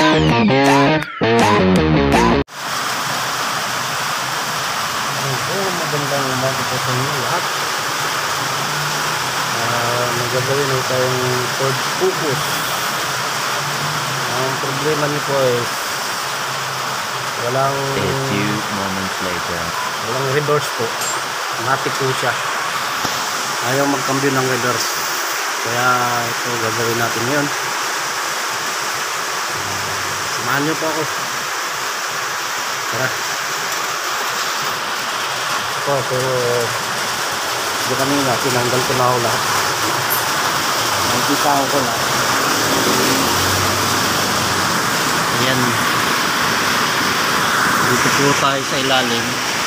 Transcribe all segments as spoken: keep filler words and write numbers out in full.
Magandang umaga po sa inyo lahat. Uh, Magagawin na tayong Ford Focus. Ang problema niyo po is walang A few moments later. Walang reverse po. Matik po siya. Ayaw magkambyo ng reverse. Kaya ito gagawin natin ngayon. Uh, samahan niyo po ako. Tara. Oh, pero di kanina tinanggal ko na ako lahat. Nakikita ko na. Ayan. Dito po tayo sa ilalim.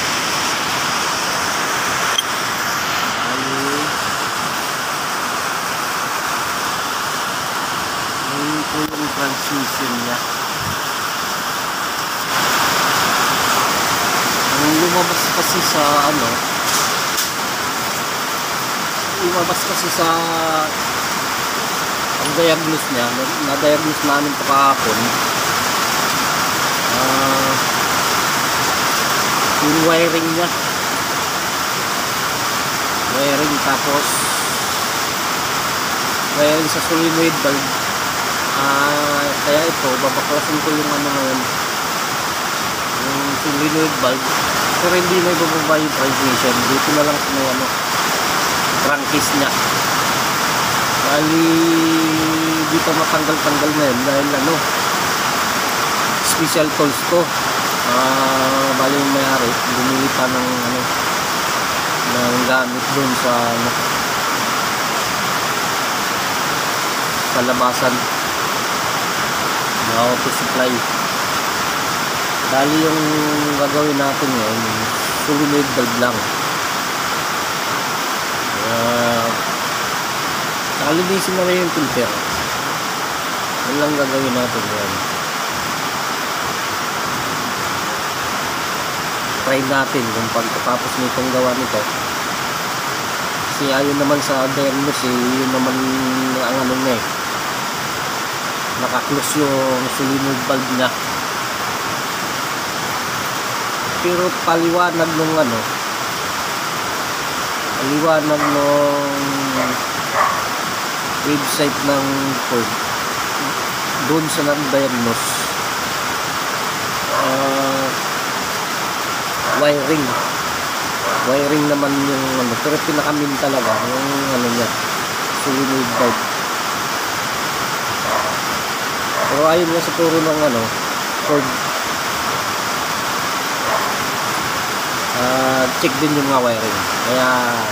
Ayun po yung transmission niya. Lumabas kasi sa ano lumabas kasi sa ang diagnose niya na-diagnose namin pa kahapon uh, yung wiring niya wiring tapos wiring sa solenoid valve uh, kaya ito babaklasin ko yung ano ngayon yung solenoid valve pero hindi may bababa yung transmission. Dito na lang may ano crankcase nya bali dito matanggal-tanggal na yun dahil ano special tools to uh, bali yung may-ari bumili pa ng ano ng gamit dun sa ano sa labasan na auto supply. Bali yung gagawin natin ngayon solenoid valve lang. Uh, Kalinisin na rin yung filter. Yan lang gagawin natin ngayon. Try natin kung pagkatapos nitong gawa nito. Kasi ayon naman sa diagnose eh, yun naman ang ano niya eh. Nakaklose yung solenoid valve niya. Pero paliwanag nung ano paliwanag nung website ng Ford doon sa nag-diagnose uh, wiring wiring naman yung ano pero pinakamin talaga yung ano niya solenoid valve. Pero ayun nga sa turo ng ano Ford Uh, check din yung mga wiring kaya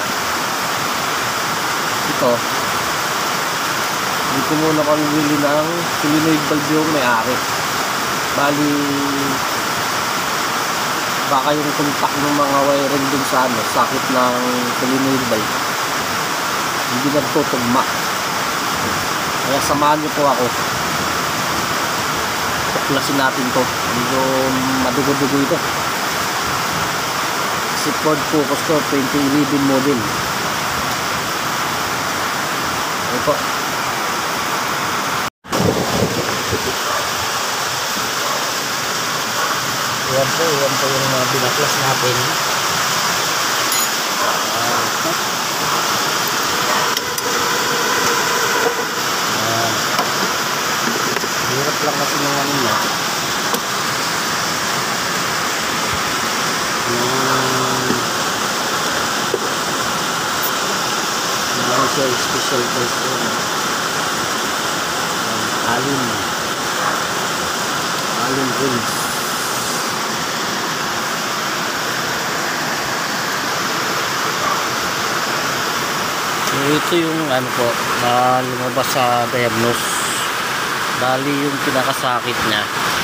ito hindi ko muna kang bili ng solenoid valve yung may-ari bali baka yung contact ng mga wiring dun sa ano sakit ng solenoid valve hindi nagtutugma kaya samahan nyo po ako tuklasin natin to medyo madugo-dugo ito. Si Ford Focus to twenty eleven model. Ito. Yan po, yan po yung uh, binaklas natin. Uh, hirap lang kasi ng ano niya. Siya special test ko na alin alin rings so ito yung ano po na lumabas sa diagnose bali yung pinakasakit nya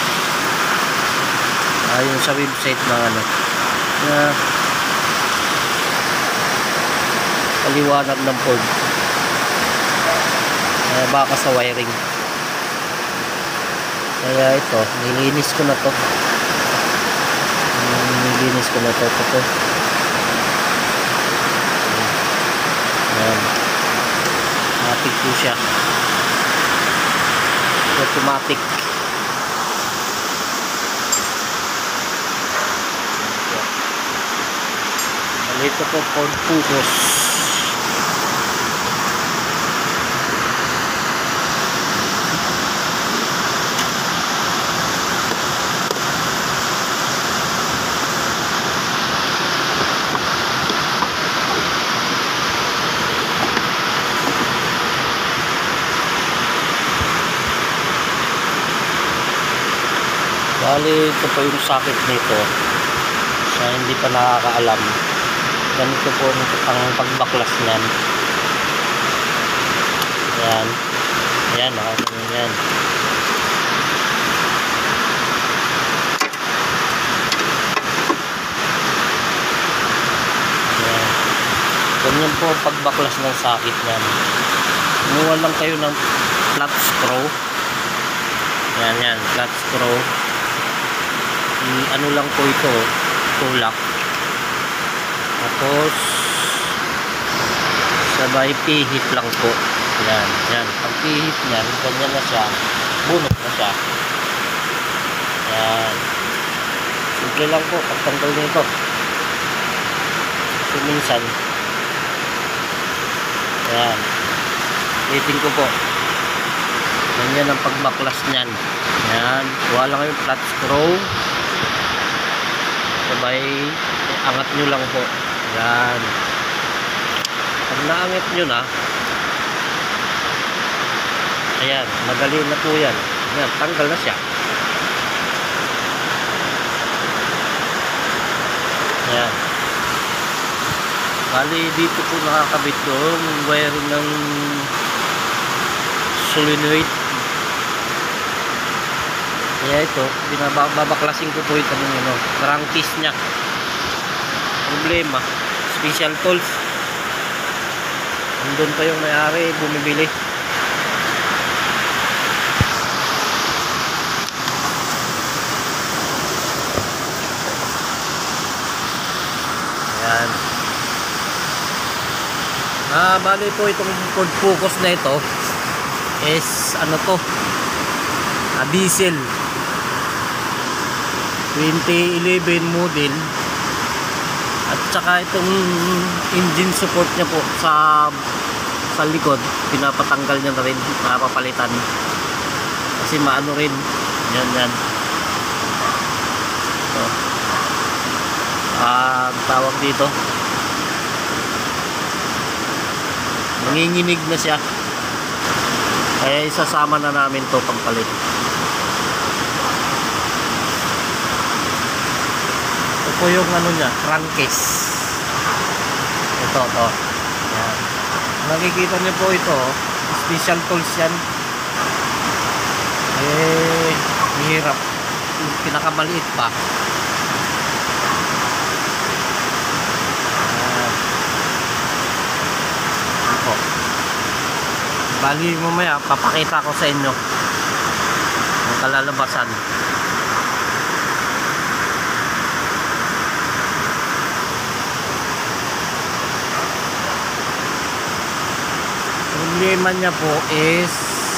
ayon sa website ng ano na paliwanag ng Ford kaya baka sa wiring kaya ito nilinis ko na to nilinis ko na to ito ayan automatic po siya automatic Ito po Ford Focus. Bali, ito po yung socket nito. Sa hindi pa nakakaalam, ganito po ang pagbaklas niyan. Ayan. Ayan, nakakaalam yan. Ayan. Ganyan po ang pagbaklas ng socket niyan. Kumuha lang kayo ng flat screw. Ayan, yan, flat screw. Ano lang po ito, tulak, tapos sabay pihit lang po. Yan, yan, pag pihit nyan, ganyan na siya, bunot na siya. Yan, simple lang po pagtanggal nito. So minsan, yan, hiting ko po, ganyan ang pagbaklas nyan. Yan, kuha lang yung flat screw, sabay angat nyo lang po. Yan, pag naangat nyo na, ayan, madali na po yan. Ayan, tanggal na siya. Ayan, bali dito po nakakabit yung wiring ng solenoid. Kaya ito, binababaklasin ko po itong ano, crankcase nya. Problema, special tools. Andun pa yung may-ari, bumibili. Ayan. Ah, bali po itong Ford Focus na ito is ano to, ah, diesel twenty eleven model, at saka itong engine support nya po sa sa likod, pinapatanggal nya na rin, napapalitan kasi maano rin yan yan. So, ah, tawag dito, nanginginig na siya, kaya isasama na namin to pagpalit. Ito po yung ano nya, crankcase. Ito, to. Yan. Nakikita niyo po ito, special tools yan. Eh, mahirap. Yung pinakamaliit pa. Yan. Ito. Bali mamaya, papakita ko sa inyo ang kalalabasan. Problema niya po is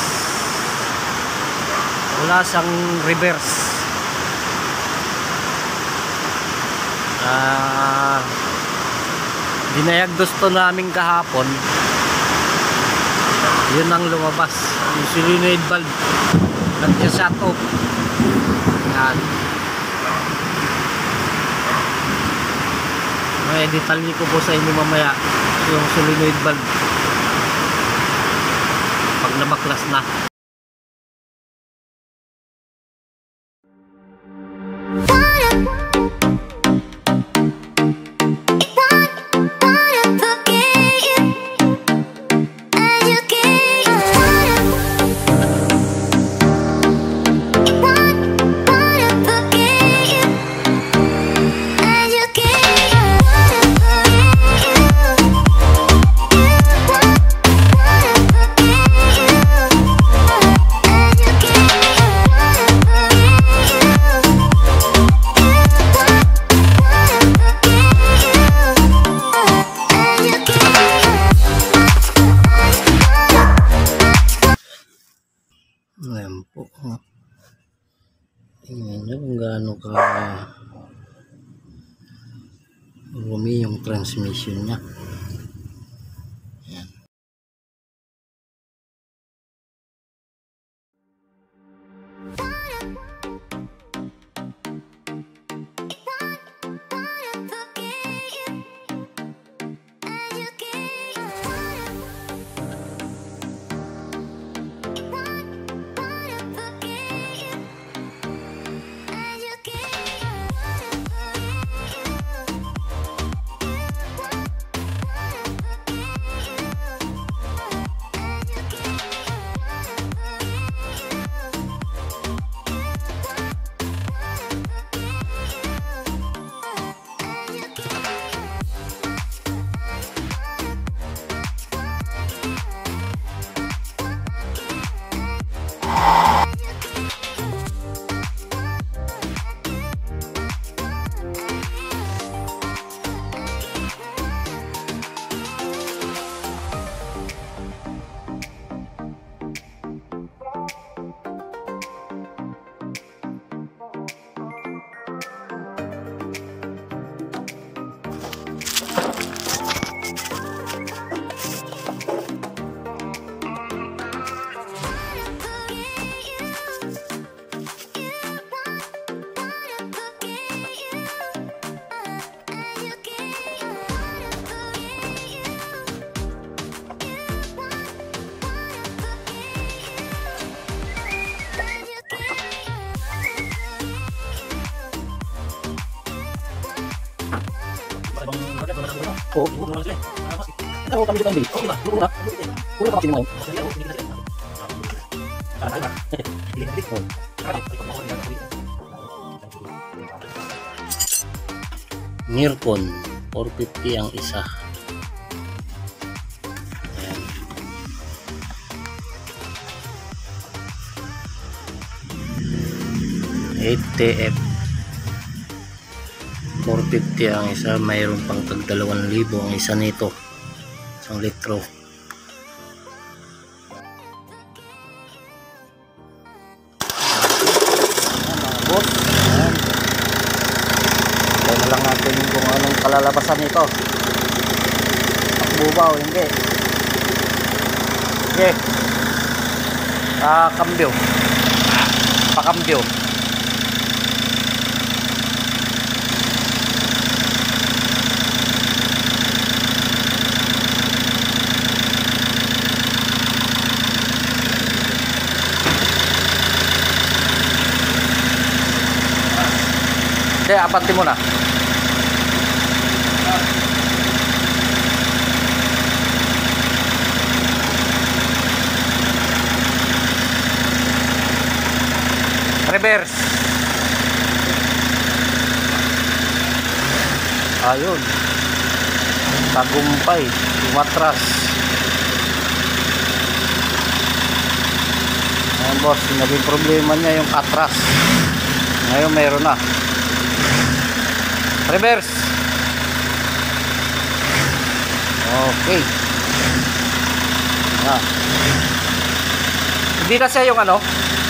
wala siyang reverse. Ah, dinayag gusto namin kahapon, yun ang lumabas, yung solenoid valve nag-shut off. Yan, may detalye ko po sa inyo mamaya yung solenoid valve pag nabaklas na. Ayan po. Tingnan nyo kung gaano ka Rumi yung transmission niya. Yan. Oh, tahu kami kita ambil. Oh, iya, lu udah. Udah pakai mau. Nircon four fifty yang isa. Ayan. eight T F four fifty ang isa, mayroon pang tag dalawang libo ang isa nito, isang litro. Mga boss, ayan. Tayo na lang natin kung anong kalalabasan nito, takbo ba o hindi. Okay, pakambyo pakambyo Hindi, apanti mo na. Reverse. Ayun. Tagumpay. Umatras. Ayan boss, naging problema niya yung katras. Ngayon mayroon na. Reverse. Okay. Ah. Hindi na siya yung ano.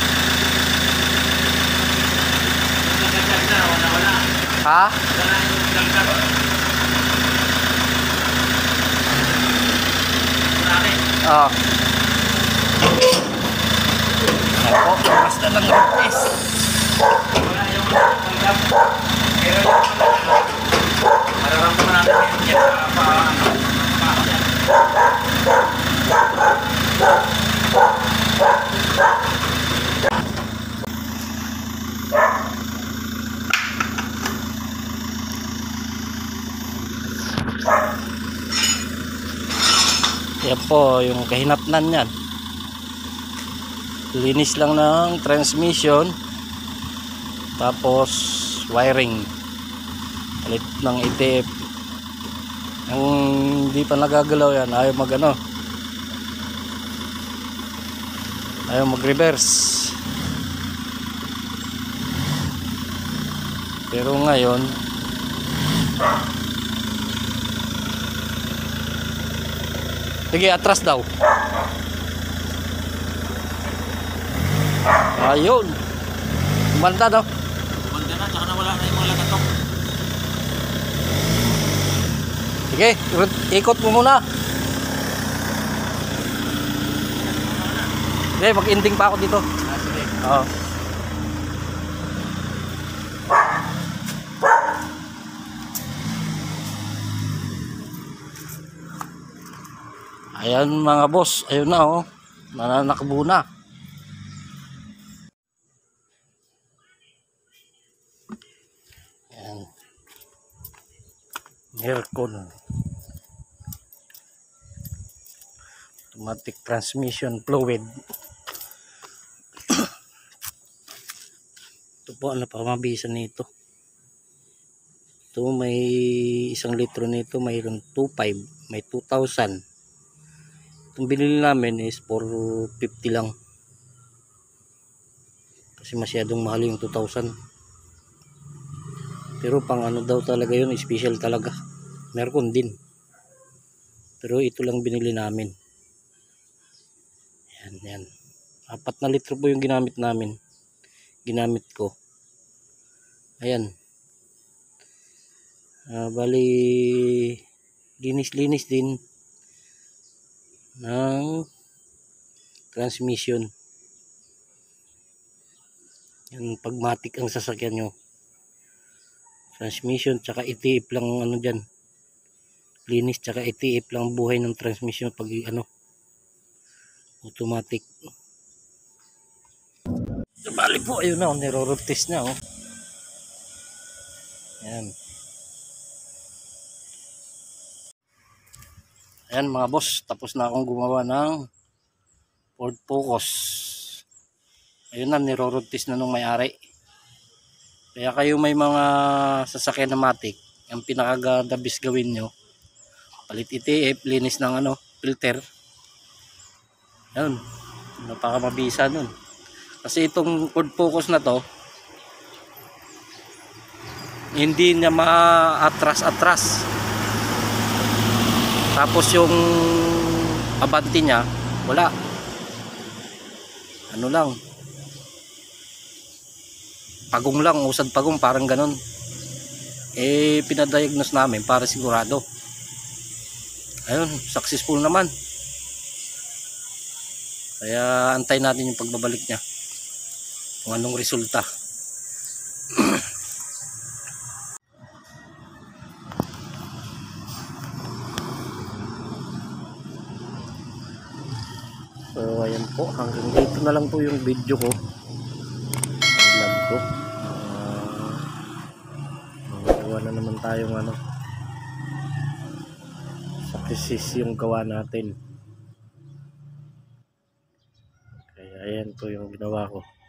Ha? Oh. Ako, basta lang yung test. Mararamdaman natin yan sa pa. Yan po yung kahinatnan yan. Linis lang ng transmission, tapos wiring, palit ng E T F. Ang hindi pa nagagalaw yan, ayaw mag ano, ayaw mag reverse. Pero ngayon sige, atras daw. Ayun, kumanda daw. Kumanda na, tsaka nawala na yung mga lagatok. Sige, ikot mo muna. Sige, mag-ending pa ako dito. Ah, sige. Oo. Ayan mga boss, ayun na oh. Nananakbo na. Ayan. Aircon. Automatic transmission fluid. Ito po, ano pa mabisa nito. Ito may isang litro nito, mayroon two point five, may two thousand. Itong binili namin is four fifty lang. Kasi masyadong mahal yung two thousand. Pero pang ano daw talaga yun, special talaga. Meron din. Pero ito lang binili namin. Yan, yan. Apat na litro po yung ginamit namin. Ginamit ko. Ayan. Uh, bali, linis-linis din ng transmission. Yan, pagmatic ang sasakyan nyo. Transmission, tsaka itiip lang ano dyan. Linis, tsaka itiip lang buhay ng transmission pag ano, automatic. Bali po, ayun na, niro-road test na oh. Ayan. Ayan mga boss, tapos na akong gumawa ng Ford Focus. Ayun na, niro-road test na nung may-ari. Kaya kayo may mga sasakyan na matic, ang pinaka-dabis gawin nyo, palit I T F, linis ng ano, filter. Ayun, napakamabisa nun. Kasi itong Ford Focus na to, hindi niya ma-atras-atras. Tapos yung abante niya, wala. Ano lang, pagong lang, usad pagong, parang ganun. Eh, pinadiagnose namin para sigurado. Ayun, successful naman. Kaya antay natin yung pagbabalik niya. Kung anong resulta. So ayan po, hanggang dito na lang po yung video ko. Vlog ko. Uh, gawa na naman tayong ano, success yung gawa natin. Kaya ayan po yung ginawa ko.